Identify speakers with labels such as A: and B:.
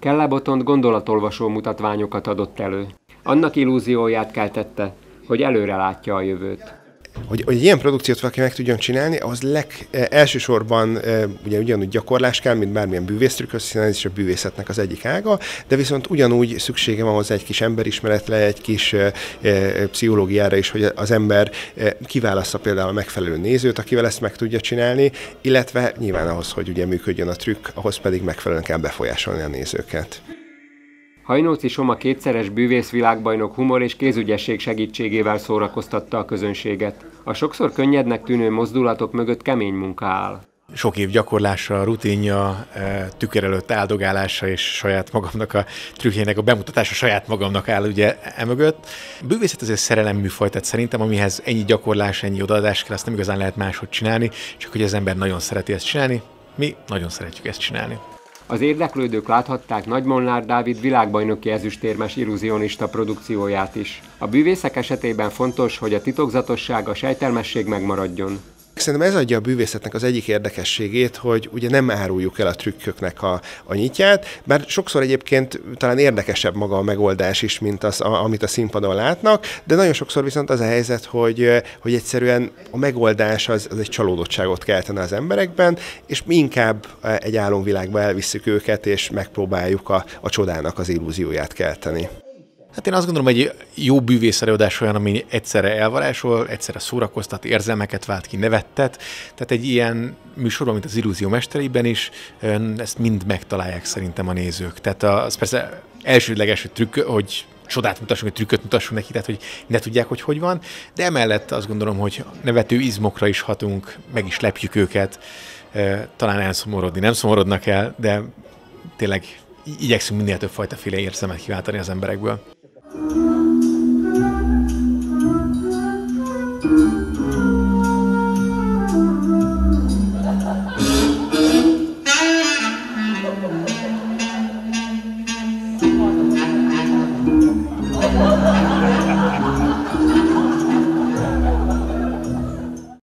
A: Kelle Botond gondolatolvasó mutatványokat adott elő. Annak illúzióját keltette, hogy előre látja a jövőt.
B: Hogy ilyen produkciót valaki meg tudjon csinálni, ahhoz elsősorban ugye ugyanúgy gyakorlás kell, mint bármilyen bűvésztrükköz, hiszen ez is a bűvészetnek az egyik ága, de viszont ugyanúgy szüksége van hozzá egy kis emberismeretre, egy kis pszichológiára is, hogy az ember kiválassza például a megfelelő nézőt, akivel ezt meg tudja csinálni, illetve nyilván ahhoz, hogy ugye működjön a trükk, ahhoz pedig megfelelően kell befolyásolni a nézőket.
A: Hajnóci Soma kétszeres bűvészvilágbajnok humor és kézügyesség segítségével szórakoztatta a közönséget. A sokszor könnyednek tűnő mozdulatok mögött kemény munka áll.
C: Sok év gyakorlása, rutinja, tükör előtt áldogálása és saját magamnak a trükkjének a bemutatása saját magamnak áll ugye emögött. A bűvészet azért szerelemműfaj, tehát szerintem amihez ennyi gyakorlás, ennyi odaadás kell, azt nem igazán lehet máshogy csinálni, csak hogy az ember nagyon szereti ezt csinálni, mi nagyon szeretjük ezt csinálni.
A: Az érdeklődők láthatták Nagy Molnár Dávid világbajnoki ezüstérmes illúzionista produkcióját is. A bűvészek esetében fontos, hogy a titokzatosság, a sejtelmesség megmaradjon.
B: Szerintem ez adja a bűvészetnek az egyik érdekességét, hogy ugye nem áruljuk el a trükköknek a nyitját, bár sokszor egyébként talán érdekesebb maga a megoldás is, mint az, amit a színpadon látnak, de nagyon sokszor viszont az a helyzet, hogy egyszerűen a megoldás az egy csalódottságot keltene az emberekben, és mi inkább egy álomvilágba elvisszük őket, és megpróbáljuk a csodának az illúzióját kelteni.
C: Hát én azt gondolom, hogy egy jó bűvészelőadás olyan, ami egyszerre elvarázsol, egyszerre szórakoztat, érzelmeket vált ki, nevettet. Tehát egy ilyen műsorban, mint az Illúzió Mesterében is, ezt mind megtalálják szerintem a nézők. Tehát az persze elsődleges trükk, hogy csodát mutassunk, hogy trükköt mutassunk neki, tehát hogy ne tudják, hogy van, de emellett azt gondolom, hogy nevető izmokra is hatunk, meg is lepjük őket, talán elszomorodni nem szomorodnak el, de tényleg igyekszünk minél több fajtaféle érzelmet kiváltani az emberekből.